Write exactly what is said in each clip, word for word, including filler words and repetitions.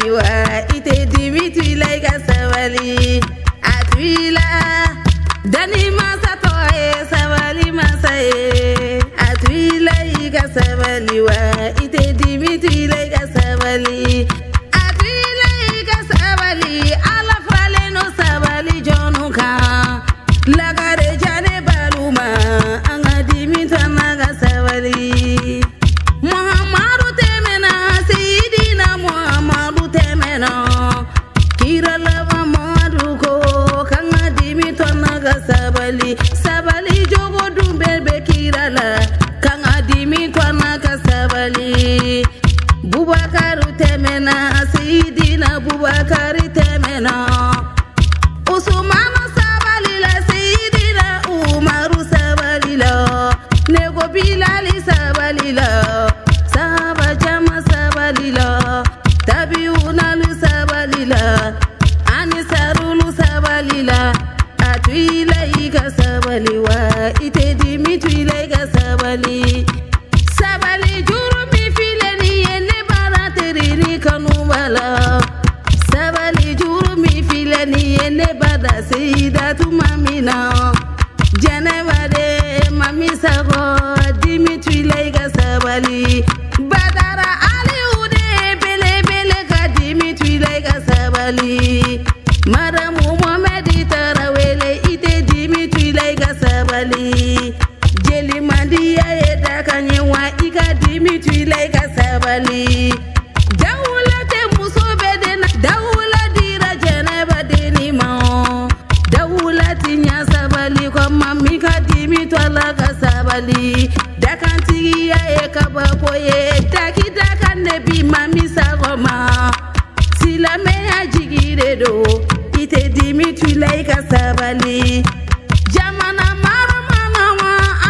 sabali wa ite dimi tuila ika sabali atuila dani masa toye sabali masa e atuila ika sabali wa ite dimi tuila ika sabali atuila ika sabali ala frale no sabali jonuka lagare jane baluma anga dimi tanaga sabali Muhammadu temena Sayyidina Muhammadu temena Kira lava Muhammadu ko kanga dimi tonaga sabali sabali jogo dumbebe kira la kanga dimi tonaga sabali Bubakaru temena Sayyidina Bubakari temena Usmanu sabali la Sayyidina Umaru sabali la Nego Bilali sabali la Sahaba jama sabali la Tabiuna lu sabali la Anisarulu sabali la Atuila ika sabali wa Ite dimi tuila ika sabali Sabali juru mi file ni yene barateri ni kanubala Sabali juru mi file ni yene bada Sayyidatu mamina Janeba de mami sago dimi tuila ika sabali Badara ali ude bele bele ka dimi tuila ika sabali Madamu Muhammadi tarawele ite dimi tuila ika sabali Jeli mandiya yeda kanyewa ika dimi tuila ika sabali Dawula te muso bedena dawula dira Janeba deni mao Dawula tinya sabali kwa mami ka dimi tuila ika sabali Dakanti ya e kabakoye Daki dakan nebi mami sagoma Sila meya jigire do Ite dimi tuila ika sabali Jamana mara mana wa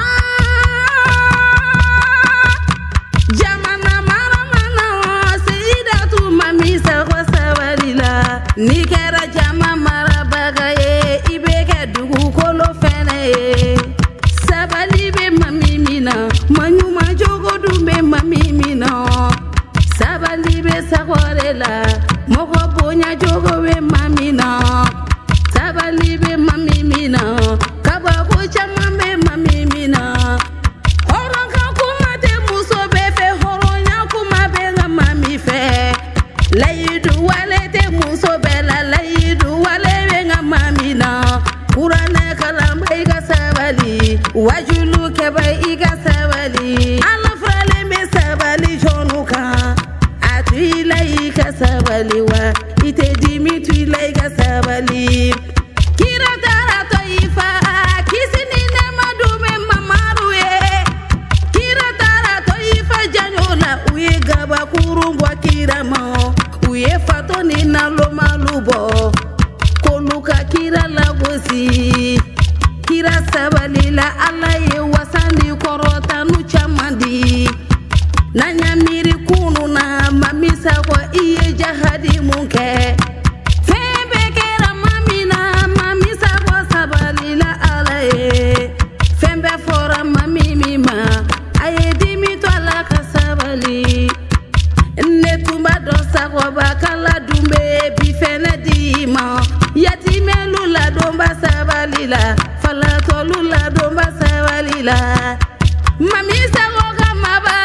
Jamana mara mana wa Sayyidatu mami sagwa sabali la Nikera jama mara bagaye Ibeke dugu kolo fene ye Sabali be mami mina Manyuma jogo dumbe mami mina Sabali be sakwarela Moko bonya jogo be mami na Sabali be mami mina Kabako chama be mami mina Horonka kuma te muso be fe Horonya kuma be nga mami fe Laidu wale te muso be la Laidu wale be nga mami na Kurane kalamba ika sabali Wajulu keba ika sabali Ala frale me sabali jonuka Atuila ika sabali wa Ite dimi tuila ika sabali Kira tara toifa Kisini nema dume mamaru ye Kira tara toifa janyola Uye gaba kurungwa kira mao Uye fato nina loma lubo Koluka kira lagosi Kira sabali la ala ye wasandi korota nu chamandi Nanya miri kunu na mamisa kwa iye jahadi munke Febe kera mamina mamisa kwa sabali la ala ye Fembe fora mami mima aye dimi to ala ka sabali Netumba dosa kwa bakala dumbe bifene dima Yatime lula domba sabali la Falato lula domba sabali la Mami sagoga maba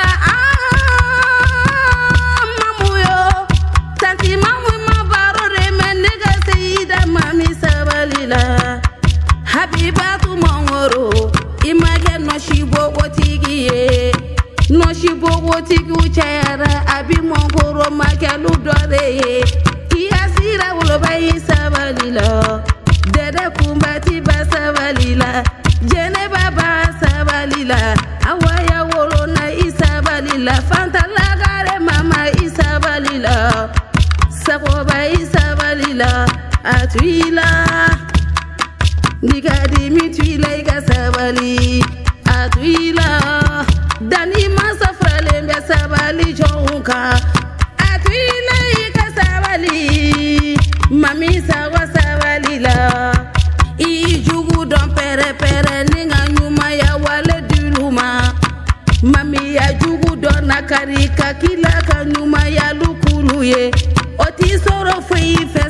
ah mamuyo Tanti mamu mabaro remenega Sayyida mami sabali la Habibatu mongoro Image no shibo wotigiye No shibo wotigi uchayara Abi mongoro makelu dore Kiasira ulobayi sabali la Dede kumbati ba sabali la Jene baba sabali la Awaya wolo na isabali la Fanta lagare mama isabali la Sakoba isabali la Atuila Nika dimi tuila ika sabali Atuila Dani masa frale mbe sabali jonka Atuila ika sabali Mami sawa sabali la Ijugu don pere pere Ninga nyuma ya wale diluma Mami ya jugu don nakarika Kila ka nyuma ya lukulu ye Oti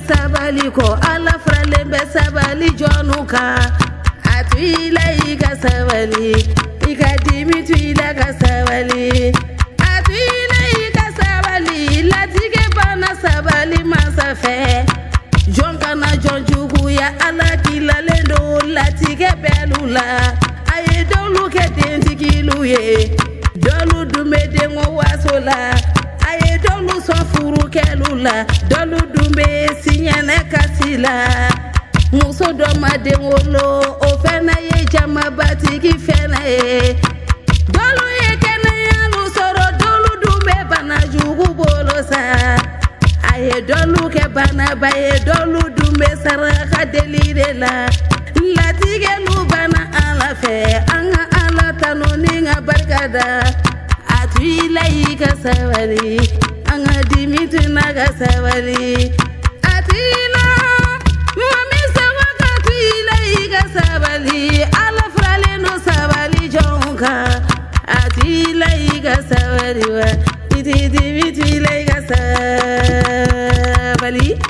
sabali ko ala frale be sabali jonuka atuila ika sabali ika dimi tuila ka sabali atuila ika sabali latige bana sabali masafe jonka na jonjugu ya ala kila lendo latige belula aye dolu ke dentikilu ye dolu dume dengo wasola aye dolu sofuru kelula dolu dume sinyane kasila muso do madengolo o fena ye jama batiki fena ye dolu ye kene yalu soro dolu dume bana jugu bolosa aye dolu ke bana baye dolu dume saraka delire la latige lu bana ala fe anga ala tanoni nga barkada atuila ika sabali anga dimitu naga sabali atila mami sawa atuila ika sabali ala frale no sabali jonka atila ika sabali wa iti dimitu ika sabali